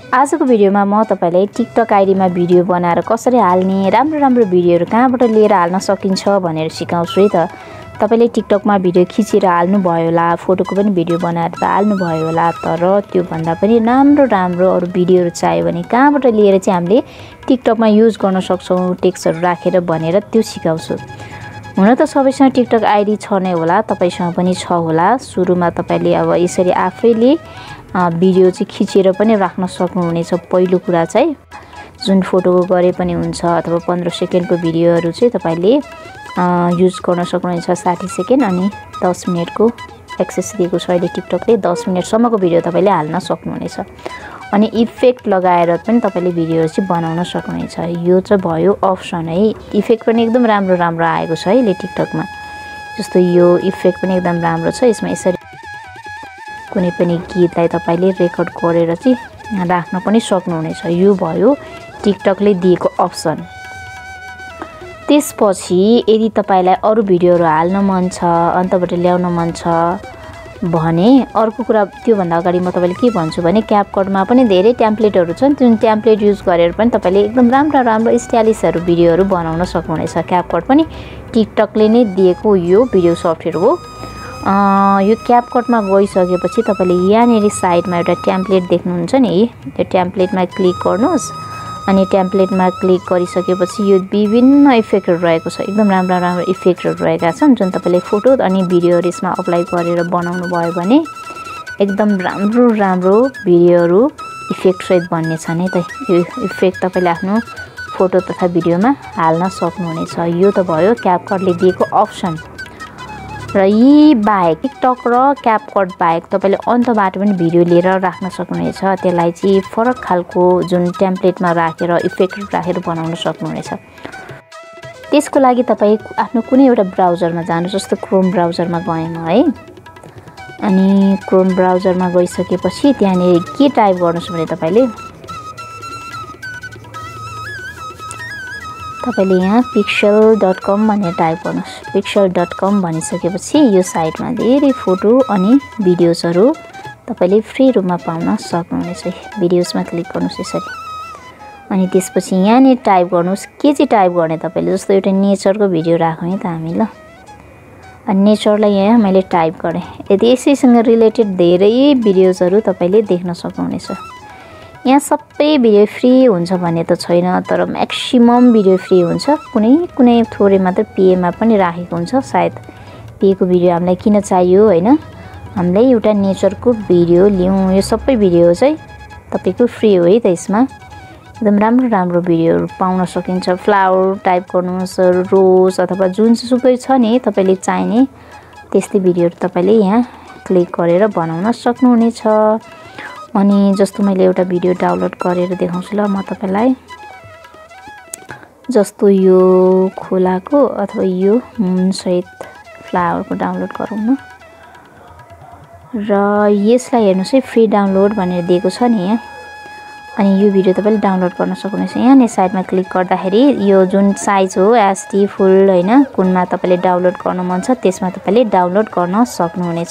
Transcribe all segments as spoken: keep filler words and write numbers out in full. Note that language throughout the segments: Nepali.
आजको भिडियोमा म तपाईलाई टिकटक आइडीमा भिडियो बनाएर कसरी हाल्ने, राम्रो राम्रो भिडियोहरू कहाँबाट लिएर हाल्न सकिन्छ भनेर सिकाउँछु है त। तपाईले टिकटकमा भिडियो खिचेर हाल्नु भयो होला, फोटोको पनि भिडियो बनाएर त हाल्नु भयो होला, तर त्यो भन्दा पनि राम्रो राम्रो अरु भिडियोहरू चाहियो भने कहाँबाट लिएर चाहिँ हामीले टिकटकमा युज गर्न सक्छौं टेक्स्टहरु राखेर भनेर त्यो सिकाउँछु। हुन त सबैसँग टिकटक आइडी छ नै होला, तपाईसँग पनि छ होला। सुरुमा तपाईले अब यसरी आफैले भिडियो चाहिँ खिचेर पनि राख्न सक्नुहुनेछ। पहिलो कुरा चाहिँ जुन फोटो गरे पनि हुन्छ अथवा पन्ध्र सेकेन्डको भिडियोहरू चाहिँ तपाईले युज गर्न सक्नुहुनेछ साठी सेकेन्ड अनि दस मिनेटको एक्सेस दिएको छ अहिले टिकटकले। दस मिनेटसम्मको भिडियो तपाईले हाल्न सक्नुहुनेछ। अनि इफेक्ट लगाएर पनि तपाईले भिडियोहरू चाहिँ बनाउन सक्नुहुनेछ। यो चाहिँ भयो अप्सन है। इफेक्ट पनि एकदम राम्रो राम्रो आएको छ अहिले टिकटकमा। जस्तो यो इफेक्ट पनि एकदम राम्रो छ। यसमा यसरी कुनै पनि गीतलाई तपाईले रेकर्ड गरेर चाहिँ राख्न पनि सक्नुहुनेछ। यो भयो टिकटकले दिएको अप्सन। त्यसपछि यदि तपाईलाई अरु भिडियोहरू हाल्न मन छ, अन्तबाट ल्याउन मन छ भने अर्को कुरा त्यो भन्दा अगाडि म तपाईलाई के भन्छु भने क्यापकटमा पनि धेरै टेम्प्लेटहरू छन्। जुन टेम्प्लेट युज गरेर पनि तपाईले एकदम राम्रो राम्रो स्टाइलिशहरू भिडियोहरू बनाउन सक्नुहुनेछ। क्यापकट पनि टिकटकले नै दिएको यो भिडियो सफ्टवेयर हो। यो क्यापकटमा गइसकेपछि तपाईले यहाँनेरि साइडमा एउटा टेम्प्लेट देख्नुहुन्छ नि, यो टेम्प्लेटमा क्लिक गर्नुस्। अनि टेम्प्लेटमा क्लिक गरिसकेपछि यो विभिन्न इफेक्टहरू रहेको छ। एकदम राम्रो राम्रो इफेक्टहरू रहेका छन् जुन तपाईले फोटो अनि भिडियोहरू यसमा अप्लाई गरेर बनाउनु भयो भने एकदम राम्रो राम्रो भिडियोहरू इफेक्ट सहित बन्ने छ नि त। यो इफेक्ट तपाईले आफ्नो फोटो तथा भिडियोमा हाल्न सक्नुहुनेछ। यो त भयो क्यापकटले दिएको अप्सन। र यी बाहेक टिकटक र क्यापकट बाहेक तपाईले अन्तबाट पनि भिडियो लिएर राख्न सक्नुहुनेछ। त्यसलाई चाहिँ फरक खालको जुन टेम्प्लेटमा राखेर इफेक्ट राखेर बनाउन सक्नुहुनेछ। त्यसको लागि तपाई आफ्नो कुनै एउटा ब्राउजरमा जानुस्। जस्तो क्रोम ब्राउजरमा गएँ म है। अनि क्रोम ब्राउजरमा गइसकेपछि त्यहाँनेरि के टाइप गर्नुस् भने तपाईले तपाईले यहाँ पिक्सल डट कम भनेर टाइप गर्नुस्। पिक्सल डट कम भनिसकेपछि यो साइटमा धेरै फोटो अनि भिडियोजहरू तपाईले फ्री रूपमा पाउन सक्नुहुनेछ। भिडियोजमा क्लिक गर्नुस् यसरी। अनि त्यसपछि यहाँ नि टाइप गर्नुस्। के चाहिँ टाइप गर्ने तपाईले जस्तो एउटा नेचरको भिडियो राखौँ है त हामी ल। अनि नेचरलाई यहाँ मैले टाइप गरेँ। यदि यसैसँग रिलेटेड धेरै भिडियोजहरू तपाईले देख्न सक्नुहुनेछ। यहाँ सबै भिडियो फ्री हुन्छ भन्ने त छैन, तर म्याक्सिमम भिडियो फ्री हुन्छ। कुनै कुनै थोरै मात्र पेमा पनि राखेको हुन्छ। सायद पेको भिडियो हामीलाई किन चाहियो हैन, हामीलाई एउटा नेचरको भिडियो लियौं। यो सबै भिडियो चाहिँ तपाईको फ्री हो है त। यसमा एकदम राम्रो राम्रो भिडियोहरू पाउन सकिन्छ। फ्लावर टाइप गर्नुस्, रोज अथवा जुन सुकै छ नि तपाईले चाहिने त्यस्तै भिडियोहरू तपाईले यहाँ क्लिक गरेर बनाउन सक्नुहुनेछ। अनि जस्तो मैले एउटा भिडियो डाउनलोड गरेर देखाउँछु ल म तपाईलाई। जस्तो यो खोलाको अथवा यो मुन सहित फ्लावरको डाउनलोड गरौँ न। र यसलाई हेर्नुस् है, फ्री डाउनलोड भनेर दिएको छ नि यहाँ। अनि यो भिडियो तपाईले डाउनलोड गर्न सक्नुहुनेछ। यहाँ नै साइडमा क्लिक गर्दाखेरि यो जुन साइज हो एचडी फुल हैन, कुनमा तपाईले डाउनलोड गर्न मन छ त्यसमा तपाईले डाउनलोड गर्न सक्नुहुनेछ।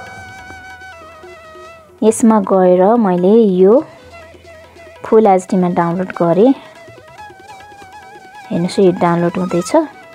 यसमा गएर मैले यो फुल एचडीमा डाउनलोड गरेँ। हेर्नुस् यो डाउनलोड हुँदैछ।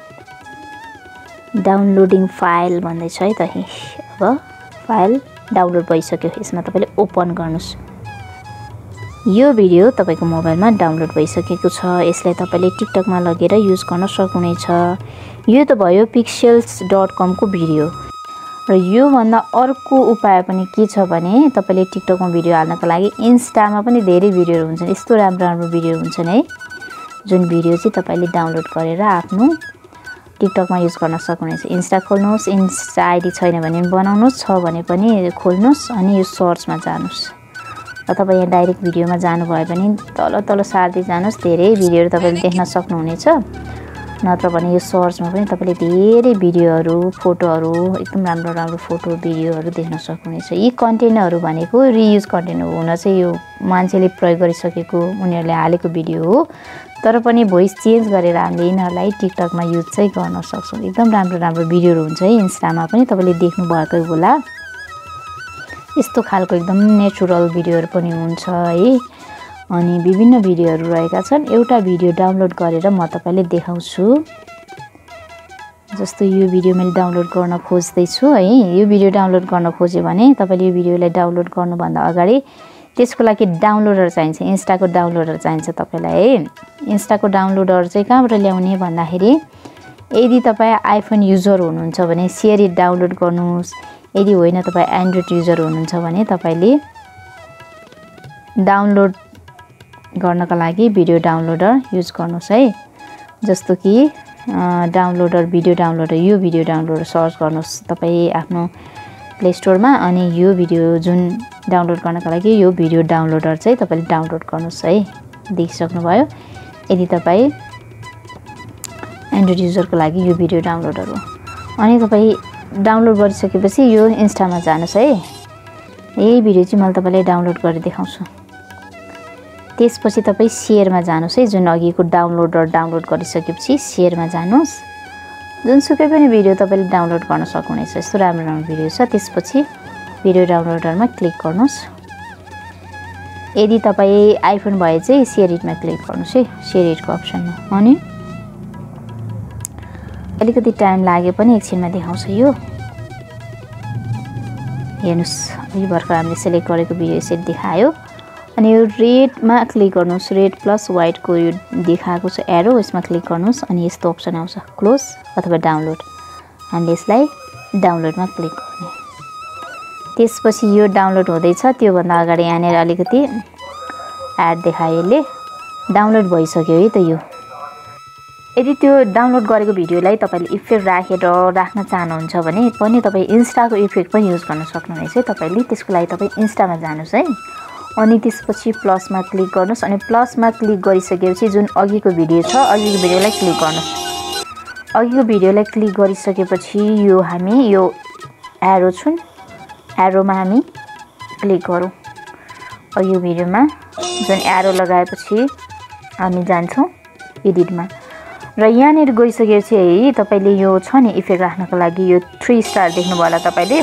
डाउनलोडिङ फाइल भन्दैछ है त। अब फाइल डाउनलोड भइसक्यो। यसमा तपाईले ओपन गर्नुस्। यो भिडियो तपाईको मोबाइलमा डाउनलोड भइसकेको छ। यसलाई तपाईले टिकटकमा लगेर युज गर्न सक्नुहुनेछ। यो त भयो पिक्सेल्स डट कम को भिडियो। र यो भन्दा अर्को उपाय पनि के छ भने तपाईले टिकटकमा भिडियो हाल्नको लागि इन्स्टामा पनि धेरै भिडियोहरू हुन्छन्। यस्तो राम्रो राम्रो भिडियो हुन्छन् है, जुन भिडियो चाहिँ तपाईले डाउनलोड गरेर आफ्नो टिकटकमा युज गर्न सक्नुहुनेछ। इन्स्टा खोल्नुस्। इन्स्टा आइडी छैन भने बनाउनुस्, छ भने पनि खोल्नुस्। अनि यो सर्चमा जानुस्। र तपाई यहाँ डाइरेक्ट भिडियोमा जानुभयो भने तल तल सार्दै जानुस्। धेरै भिडियोहरू तपाईले देख्न सक्नुहुनेछ। नत्र भने यो सर्चमा पनि तपाईले धेरै भिडियोहरू, फोटोहरू, एकदम राम्रो राम्रो फोटो भिडियोहरू देख्न सक्नुहुनेछ। यी कन्टेन्टहरू भनेको रियुज कन्टेन्ट हो। हुन चाहिँ यो मान्छेले प्रयोग गरिसकेको उनीहरूले हालेको भिडियो हो, तर पनि भोइस चेन्ज गरेर हामीले यिनीहरूलाई टिकटकमा युज चाहिँ गर्न सक्छौँ। एकदम राम्रो राम्रो भिडियोहरू हुन्छ है। इन्स्टामा पनि तपाईले देख्नु भएकै होला। यस्तो खालको एकदम नेचुरल भिडियोहरू पनि हुन्छ है। अनि विभिन्न भिडियोहरू रहेका छन्। एउटा भिडियो डाउनलोड गरेर म तपाईलाई देखाउँछु। जस्तो यो भिडियो मैले डाउनलोड गर्न खोज्दै छु है। यो भिडियो डाउनलोड गर्न खोजे भने तपाईले यो भिडियोलाई डाउनलोड गर्नुभन्दा अगाडि त्यसको लागि डाउनलोडर चाहिन्छ, इन्स्टाको डाउनलोडर चाहिन्छ तपाईलाई है। इन्स्टाको डाउनलोडर चाहिँ कहाँबाट ल्याउने भन्दाखेरि यदि तपाई आइफोन युजर हुनुहुन्छ भने शेयर इट डाउनलोड गर्नुस्। यदि होइन तपाई एन्ड्रोइड युजर हुनुहुन्छ भने तपाईले डाउनलोड गर्नका लागि भिडियो डाउनलोडर युज गर्नुस् है। जस्तो कि डाउनलोडर भिडियो डाउनलोडर यो भिडियो डाउनलोडर सर्च गर्नुस् तपाई आफ्नो प्ले स्टोरमा अनि यो भिडियो जुन डाउनलोड गर्नका लागि यो भिडियो डाउनलोडर चाहिँ तपाईले डाउनलोड गर्नुस् है। देखिसक्नुभयो। यदि तपाई एन्ड्रोइड युजरको लागि यो भिडियो डाउनलोडर हो अनि तपाई डाउनलोड गरिसकेपछि यो इन्स्टामा जानुस् है। यही भिडियो चाहिँ मैले तपाईलाई डाउनलोड गरेर देखाउँछु। त्यसपछि तपाई शेयरमा जानुस् है। जुन अघिको डाउनलोडर डाउनलोड गरिसकेपछि शेयरमा जानुस्। जुनसुकै पनि भिडियो तपाईले डाउनलोड गर्न सक्नुहुनेछ। यस्तो राम्रो राम्रो भिडियो छ। त्यसपछि भिडियो डाउनलोडरमा क्लिक गर्नुस्। यदि तपाई आइफोन भए चाहिँ शेयर इटमा क्लिक गर्नुस् है, शेयर इटको अप्सनमा। अनि अलिकति टाइम लागे पनि एकछिनमा देखाउँछ यो। हेर्नुस् यो भर्खर हामीले सिलेक्ट गरेको भिडियो यसरी देखायो। अनि यो रेडमा क्लिक गर्नुस्। रेड प्लस व्हाइटको यो देखाएको छ एरो, यसमा क्लिक गर्नुस् अनि यस्तो अप्सन आउँछ क्लोज अथवा डाउनलोड। हामीले यसलाई डाउनलोडमा क्लिक गर्ने। त्यसपछि यो डाउनलोड हुँदैछ। त्योभन्दा अगाडि यहाँनिर अलिकति एड देखायो यसले। डाउनलोड भइसक्यो है त यो। यदि त्यो डाउनलोड गरेको भिडियोलाई तपाईले इफेक्ट राखेर राख्न चाहनुहुन्छ भने पनि तपाई इन्स्टाको इफेक्ट पनि युज गर्न सक्नुहुनेछ है। तपाईले त्यसको लागि तपाई इन्स्टामा जानुस् है। अनि त्यसपछि प्लसमा क्लिक गर्नुस् अनि प्लसमा क्लिक गरिसकेपछि जुन अघिको भिडियो छ अघिको भिडियोलाई क्लिक गर्नुस्। अघिको भिडियोलाई क्लिक गरिसकेपछि यो हामी यो एरो छुन एरोमा हामी क्लिक गरौँ। अघिको भिडियोमा जुन एरो लगाएपछि हामी जान्छौँ एडिटमा र यहाँनिर गइसकेपछि है तपाईले यो छ नि इफेक्ट राख्नको लागि यो थ्री स्टार देख्नुभयो होला तपाईले।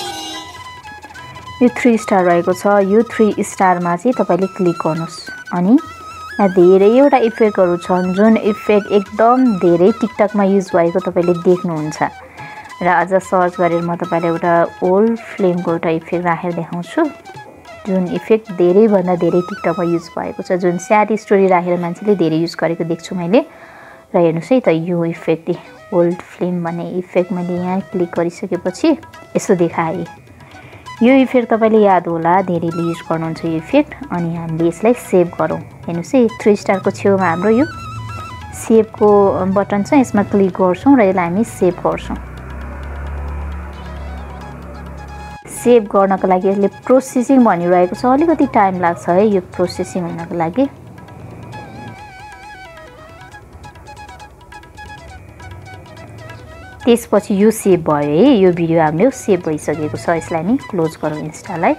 यो थ्री स्टार रहेको छ। यो थ्री स्टारमा चाहिँ तपाईले क्लिक गर्नुस् अनि यहाँ धेरैवटा इफेक्टहरू छन् जुन इफेक्ट एकदम धेरै टिकटकमा युज भएको तपाईले देख्नुहुन्छ। र अझ सर्च गरेर म तपाईलाई एउटा ओल्ड फिल्मको एउटा इफेक्ट राखेर देखाउँछु। जुन इफेक्ट धेरैभन्दा धेरै टिकटकमा युज भएको छ। जुन स्याड स्टोरी राखेर मान्छेले धेरै युज गरेको देख्छु मैले। र हेर्नुस् है त यो इफेक्ट ओल्ड फिल्म भन्ने इफेक्ट मैले यहाँ क्लिक गरिसकेपछि यस्तो देखाएँ। यो इफेक्ट तपाईले याद होला धेरैले युज गर्नुहुन्छ यो इफेक्ट। अनि हामीले यसलाई सेभ गरौँ। हेर्नुस् है थ्री स्टारको छेउमा हाम्रो यो सेभको बटन छ। यसमा क्लिक गर्छौँ र यसलाई हामी सेभ गर्छौँ। सेभ गर्नको लागि यसले प्रोसेसिङ भनिरहेको छ। अलिकति टाइम लाग्छ है यो प्रोसेसिङ हुनको लागि। त्यसपछि यो सेभ भयो है। यो भिडियो हाम्रो सेभ भइसकेको छ। यसलाई हामी क्लोज गरौँ इन्स्टालाई।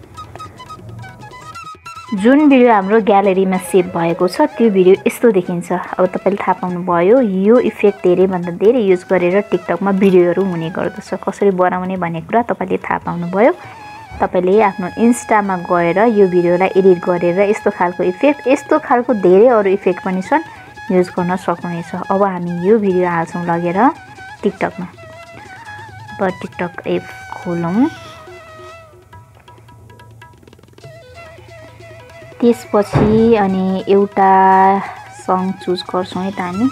जुन भिडियो हाम्रो ग्यालेरीमा सेभ भएको छ त्यो भिडियो यस्तो देखिन्छ। अब तपाईले थाहा पाउनुभयो यो इफेक्ट धेरैभन्दा धेरै युज गरेर टिकटकमा भिडियोहरू हुने गर्दछ। कसरी बनाउने भन्ने कुरा तपाईले थाहा पाउनुभयो। तपाईले आफ्नो इन्स्टामा गएर यो भिडियोलाई एडिट गरेर यस्तो खालको इफेक्ट यस्तो खालको धेरै अरू इफेक्ट पनि छन् युज गर्न सक्नुहुनेछ। अब हामी यो भिडियो हाल्छौँ लगेर टिकटकमा। अब टिकटक एप खोलौँ। त्यसपछि अनि एउटा सङ चुज गर्छौँ है त हामी।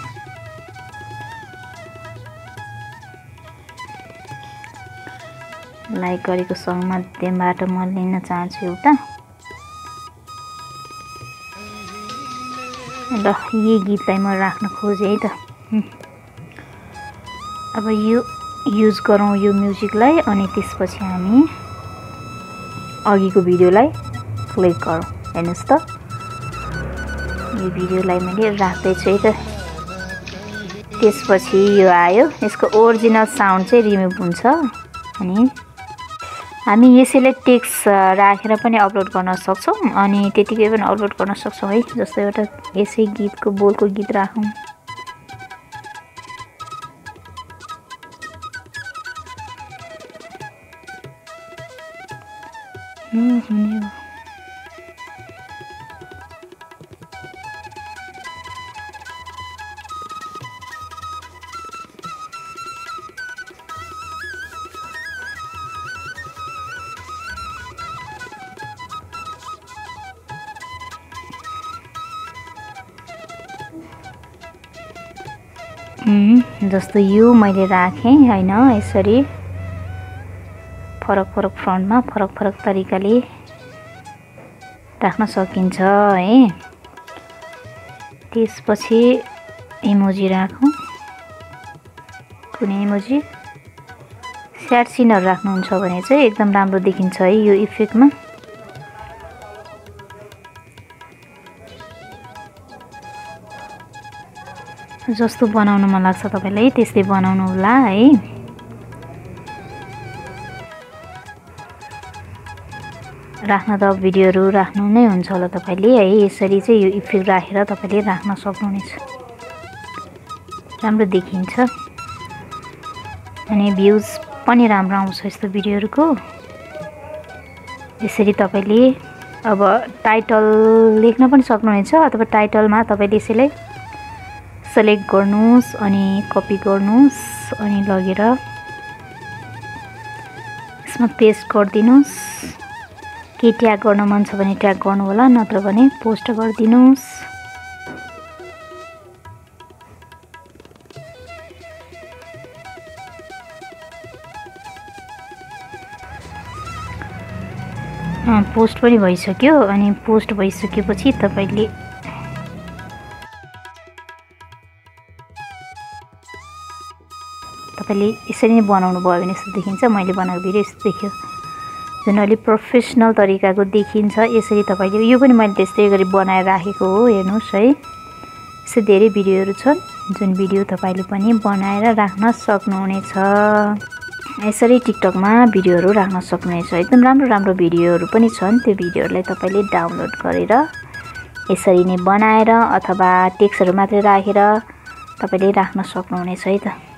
लाइक गरेको सङ माध्यमबाट म लिन चाहन्छु एउटा। ल यही गीतलाई म राख्न खोजेँ है त। अब यो युज गरौँ यो म्युजिकलाई अनि त्यसपछि हामी अघिको भिडियोलाई क्लिक गरौँ। हेर्नुस् त यो भिडियोलाई मैले राख्दै छु है त। त्यसपछि यो आयो। यसको ओरिजिनल साउन्ड चाहिँ रिमुभ हुन्छ अनि हामी यसैलाई टेक्स्ट राखेर पनि अपलोड गर्न सक्छौँ अनि त्यतिकै पनि अपलोड गर्न सक्छौँ है। जस्तो एउटा यसै गीतको बोलको गीत राखौँ। जस्तो यो मैले राखेँ हैन, यसरी फरक फरक फ्रन्टमा फरक फरक तरिकाले राख्न सकिन्छ है। त्यसपछि इमोजी राखौँ, कुनै इमोजी। स्याड सिनहरु राख्नुहुन्छ भने चाहिँ एकदम राम्रो देखिन्छ है यो इफेक्टमा। जस्तो बनाउन मन लाग्छ तपाईलाई त्यस्तै बनाउनु होला है। राख्न त भिडियोहरु राख्नु नै हुन्छ होला तपाईले है। यसरी चाहिँ यो इफेक्ट राखेर तपाईले राख्न सक्नुहुनेछ, राम्रो देखिन्छ अनि भ्युज पनि राम्रो आउँछ यस्तो भिडियोहरुको। यसरी तपाईले अब टाइटल लेख्न पनि सक्नुहुनेछ, अथवा टाइटलमा तपाईले यसैलाई सेलेक्ट गर्नुस् अनि कपी गर्नुस् अनि लगेर यसमा पेस्ट गरिदिनुस्। के ट्याग गर्न मन छ भने ट्याग गर्नु होला, नत्र भने पोस्ट गरिदिनुस्। पोस्ट पनि भइसक्यो। अनि पोस्ट भइसकेपछि तपाईले तपाईले यसरी नै बनाउनु भयो भने यस्तो देखिन्छ। मैले बनाएको भिडियो यस्तो देखियो, जुन अलि प्रोफेसनल तरिकाको देखिन्छ। यसरी तपाईले यो पनि मैले त्यस्तै गरी बनाएर राखेको हो, हेर्नुस् है। यस्तो धेरै भिडियोहरु छन् जुन भिडियो तपाईले पनि बनाएर राख्न सक्नुहुनेछ। यसरी टिकटकमा भिडियोहरु राख्न सक्नुहुनेछ। एकदम राम्रो राम्रो भिडियोहरु पनि छन्, त्यो भिडियोहरुलाई तपाईले डाउनलोड गरेर यसरी नै बनाएर अथवा टेक्स्टहरु मात्रै राखेर तपाईले राख्न सक्नुहुनेछ है त।